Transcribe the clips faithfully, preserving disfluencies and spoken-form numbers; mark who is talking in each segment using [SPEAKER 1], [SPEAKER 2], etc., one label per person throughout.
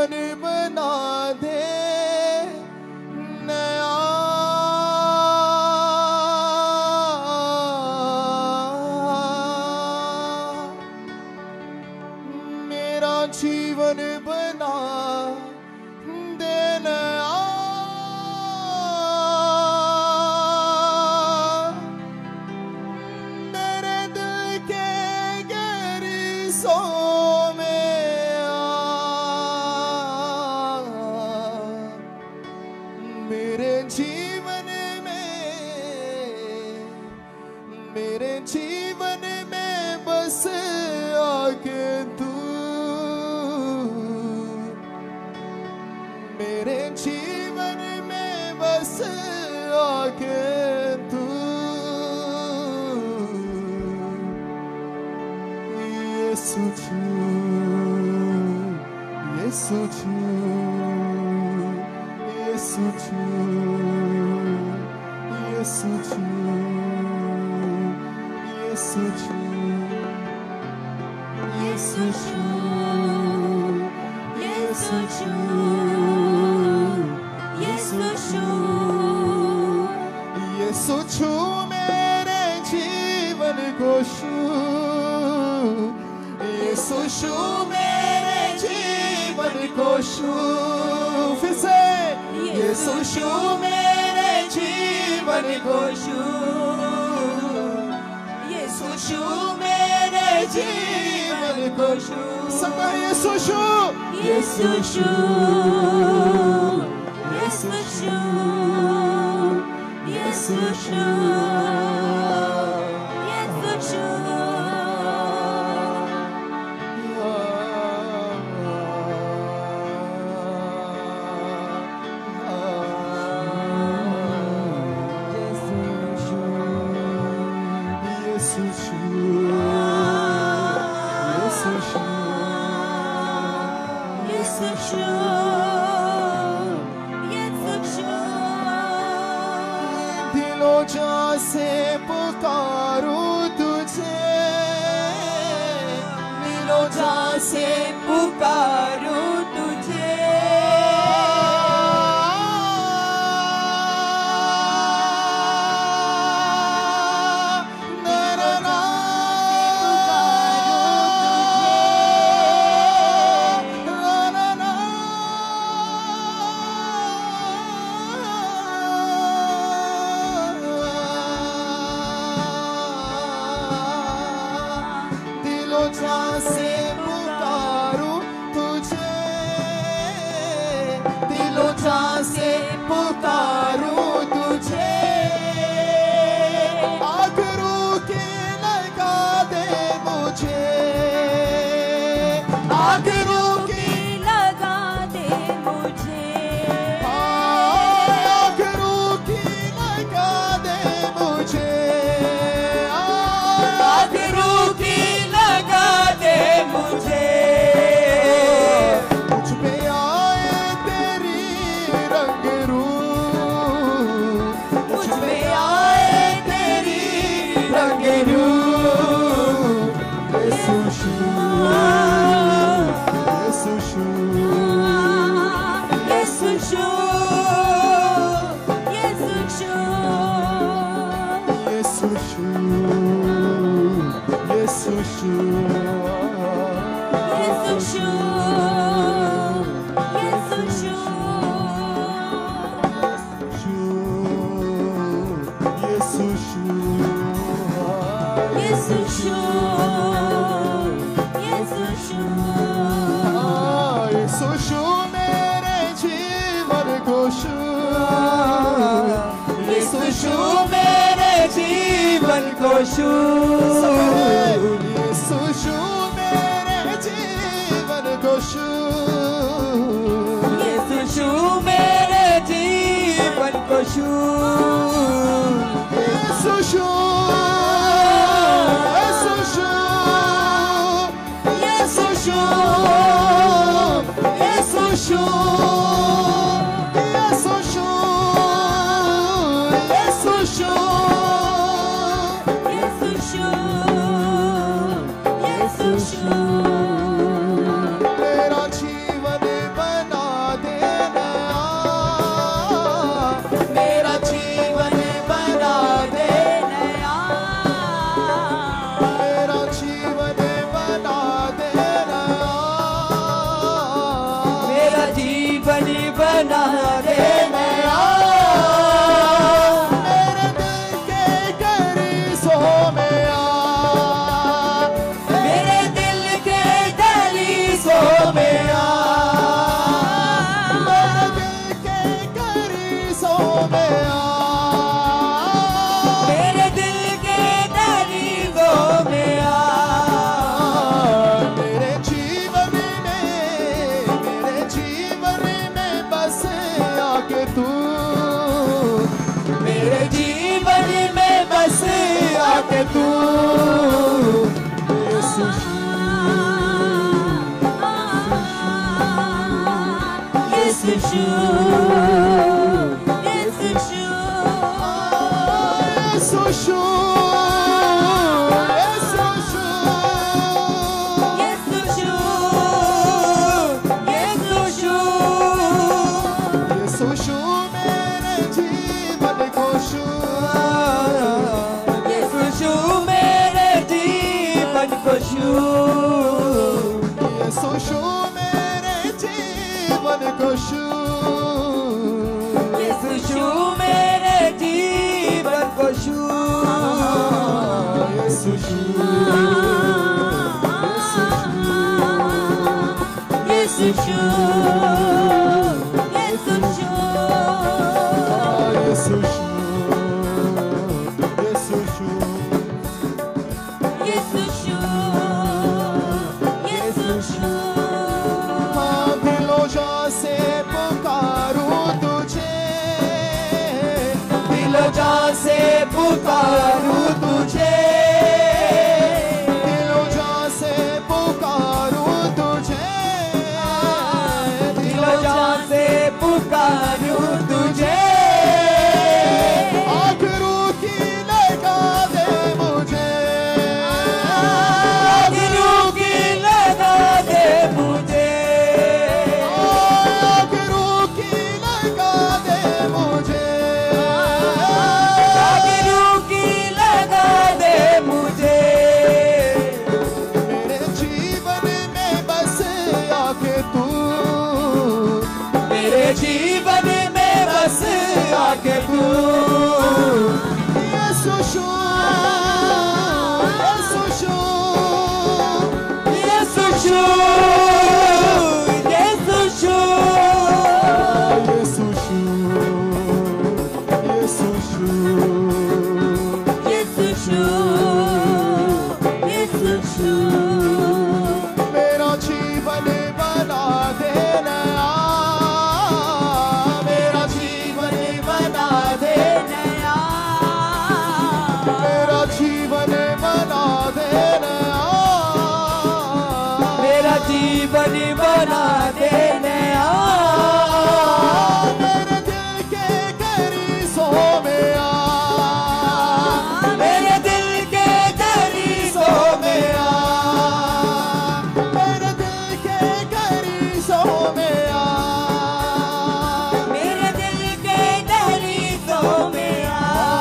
[SPEAKER 1] जीवन बना दे नया। मेरा जीवन बना दे नया। मेरे दिल के गहरीसों में आ, मेरे जीवन में, मेरे जीवन में बस आके तू, मेरे जीवन में बस आके तू। यीशु छू, यीशु छू, यीशु छू, यीशु छू, यीशु छू, यीशु छू, यीशु छू, यीशु छू, यीशु छू मेरे जीवन को छू। यीशु छू मेरे जीवन को छू। फिर से यीशु छू मेरे जीवन को छू। यीशु छू मेरे जीवन को छू। सबका यीशु छू, यीशु छू, यीशु छू, यीशु छू, यीशु छू। दिलों जा से पुकारूं तुझे, दिलों जा से पुकारूं तुझे। से पुकारूं तुझे, आखरू के लगा दे मुझे, आखरू के लगा दे मुझे, आखरू की लगा दे मुझे, आखरू की लगा दे मुझे। यीशु यीशु मेरे जीवन को छू, यीशु मेरे जीवन को छू, यीशु छू, यीशु छू, यीशु छू, यीशु छू, यीशु छू, यीशु छू। मेरा जीवन बना में आ,
[SPEAKER 2] मेरे दिल के दहलीज़ों में आ,
[SPEAKER 1] मेरे जीवन में, मेरे जीवन में बस आके तू,
[SPEAKER 2] मेरे जीवन में बस
[SPEAKER 1] आके तू यीशु
[SPEAKER 2] यीशु यीशु
[SPEAKER 1] यीशु यीशु यीशु मेरे जीवन को शू,
[SPEAKER 2] यीशु मेरे जीवन को छू,
[SPEAKER 1] यीशु मेरे जीवन को शू,
[SPEAKER 2] यीशु मेरे जीवन को छू,
[SPEAKER 1] यीशु
[SPEAKER 2] यीशु यीशु से पुकारूं तुझे,
[SPEAKER 1] दिलों जान से पुकारूं तुझे,
[SPEAKER 2] दिलों जान से पुकारूं तुझे,
[SPEAKER 1] आखिरों की लगा दे मुझे,
[SPEAKER 2] आखिरों की लगा दे मुझे,
[SPEAKER 1] आखिरों की लगा दे मुझे,
[SPEAKER 2] जीवन में बस आके तू,
[SPEAKER 1] यीशु यीशु
[SPEAKER 2] यीशु यीशु यीशु यीशु
[SPEAKER 1] मेरा जीवन बना दे नया, मेरा जीवन बना दे नया, मेरा जीवन बना दे नया,
[SPEAKER 2] मेरा जीवन बना दे नया,
[SPEAKER 1] मेरे दिल के करीसों में आ,
[SPEAKER 2] मेरे दिल के करीसों में आ,
[SPEAKER 1] मेरे दिल के करीसों में आ,
[SPEAKER 2] मेरे दिल के दहलीज़ों में आ,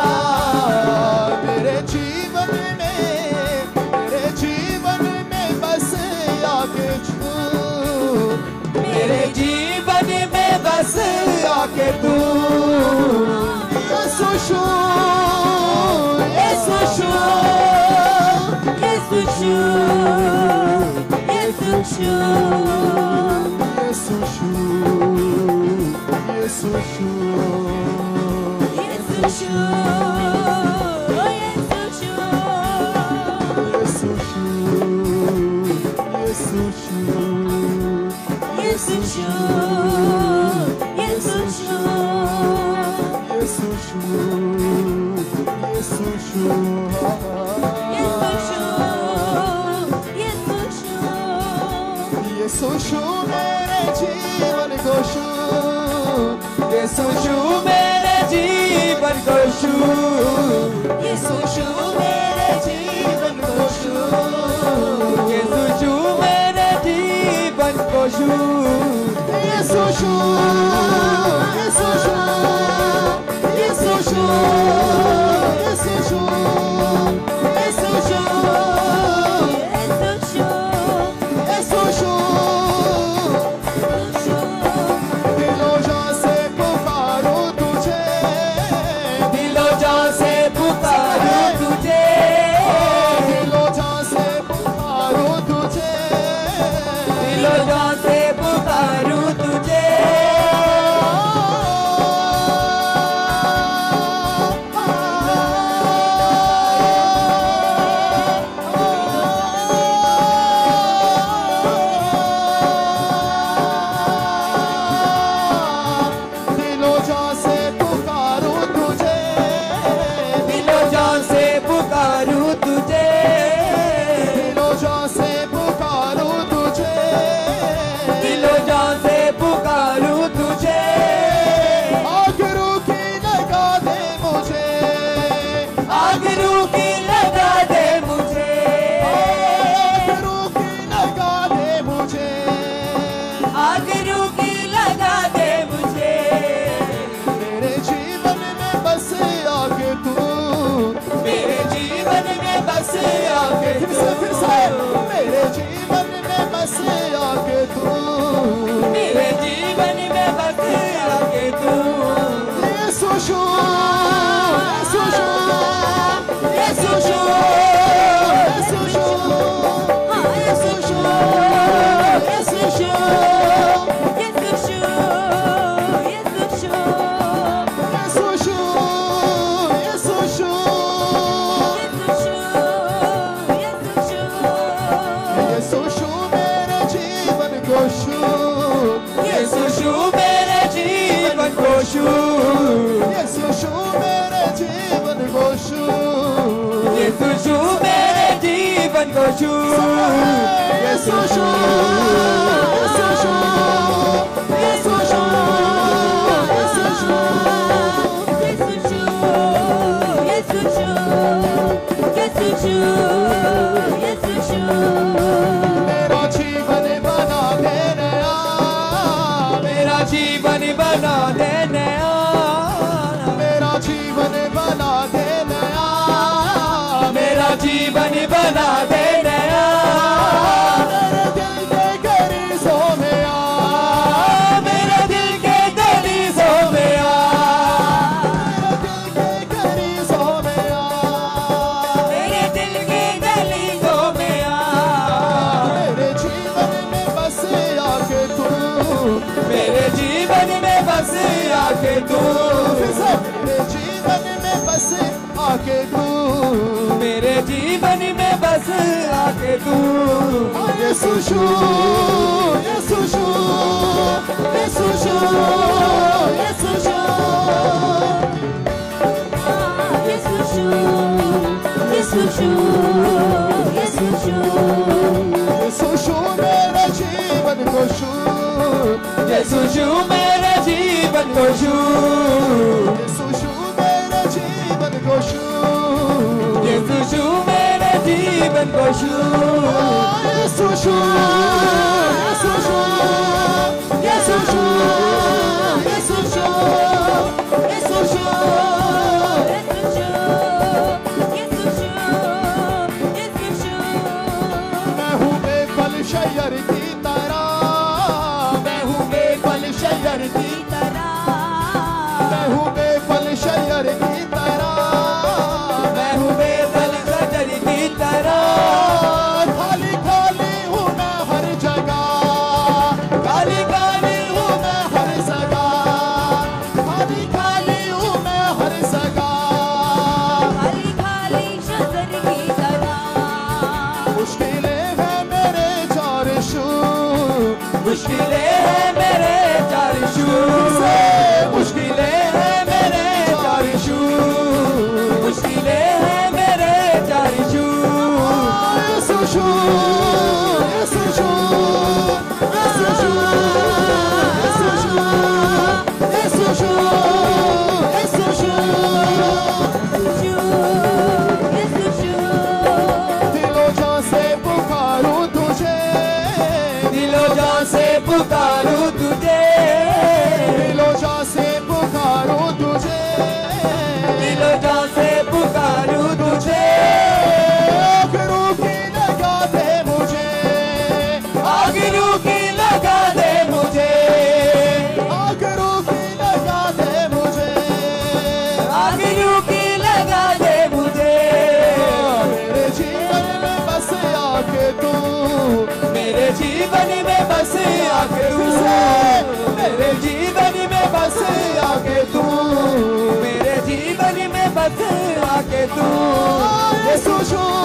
[SPEAKER 1] मेरे जीवन में, मेरे जीवन में बस आके छू,
[SPEAKER 2] मेरे जीवन में बस आके तू,
[SPEAKER 1] यीशु
[SPEAKER 2] यीशु यीशु यीशु
[SPEAKER 1] यीशु यीशु यीशु मेरे जीवन को शू,
[SPEAKER 2] यीशु मेरे जीवन को छू, यीशु मेरे जीवन को छू, यीशु मेरे जीवन को छू,
[SPEAKER 1] यीशु यीशु यीशु यीशु दिलों जान से पुकारूं तुझे,
[SPEAKER 2] दिलों जान से पुकारूं तुझे,
[SPEAKER 1] दिलों जान से पुकारूं तुझे,
[SPEAKER 2] दिलों जान से पुकारूं तुझे,
[SPEAKER 1] Yesushu, Yesushu, Yesushu, Yesushu, Yesushu,
[SPEAKER 2] Yesushu mere jeevan ko shu,
[SPEAKER 1] Yesushu mere jeevan ko shu,
[SPEAKER 2] Yesushu mere jeevan ko shu,
[SPEAKER 1] Yesushu, Yesushu, Yesushu, Yesushu,
[SPEAKER 2] Yesushu, Yesushu,
[SPEAKER 1] मेरा जीवन बना दे नया,
[SPEAKER 2] मेरा जीवन बना दे नया,
[SPEAKER 1] मेरा जीवन बना दे नया,
[SPEAKER 2] मेरा जीवन बना दे नया,
[SPEAKER 1] मेरे दिल के गरीजों में आ,
[SPEAKER 2] मेरे दिल के दहलीजों में आ,
[SPEAKER 1] मेरे दिल के गरीजों में आ,
[SPEAKER 2] मेरे दिल के दहलीजों में आ,
[SPEAKER 1] मेरे जीवन में बस आके तू,
[SPEAKER 2] मेरे जीवन में बस आके तू,
[SPEAKER 1] मेरे जीवन में बस आके तू,
[SPEAKER 2] मेरे जीवन में बस आके तू,
[SPEAKER 1] Yesushu, Yesushu, Yesushu, Yesushu,
[SPEAKER 2] Yesushu, Yesushu, Yesushu,
[SPEAKER 1] Yesushu मेरे जीवन को छू,
[SPEAKER 2] Yesushu मेरे जीवन को छू,
[SPEAKER 1] Yesushu मेरे जीवन को छू,
[SPEAKER 2] Yesushu मेरे जीवन को छू,
[SPEAKER 1] Yesushu, Yesushu, Yesushu, Yesushu, Yesushu, मैं हूँ बेफल शैयर की तरह, मैं हूँ बेफल शैयर की, मैं हूँ बेफल शैयर की तरह,
[SPEAKER 2] मैं हूँ बेफल शजर की तरह,
[SPEAKER 1] खाली खाली हूँ मैं हर जगह, खाली खाली हूँ मैं हर जगह, खाली खाली हूँ मैं हर जगह,
[SPEAKER 2] खाली खाली शजर की तरह,
[SPEAKER 1] मुश्किलें हैं मेरे चार शू,
[SPEAKER 2] मुश्किलें हैं मेरे चार शू,
[SPEAKER 1] मुश्किलें
[SPEAKER 2] हैं मेरे चार शू, मुश्किलें हैं मेरे चार शू,
[SPEAKER 1] Yesushu, Yesushu, Yesushu, Yesushu, Yesushu, Yesushu, दिलो जान से पुकारूं तुझे,
[SPEAKER 2] दिलो जान से पुकारूं तुझे,
[SPEAKER 1] दिलो जान से पुकारूं तुझे,
[SPEAKER 2] दिलो जान से पुकारूं तुझे,
[SPEAKER 1] आखिरों की लगा दे मुझे,
[SPEAKER 2] आखिरों की लगा दे मुझे,
[SPEAKER 1] आखिरों की लगा दे मुझे,
[SPEAKER 2] आखिरों की लगा दे मुझे,
[SPEAKER 1] मेरे जीवन में बस आके तू,
[SPEAKER 2] मेरे जीवन में बस आके तू, मेरे जीवन में बस आके तू, मेरे जीवन में बस आके तू,
[SPEAKER 1] Yesushu,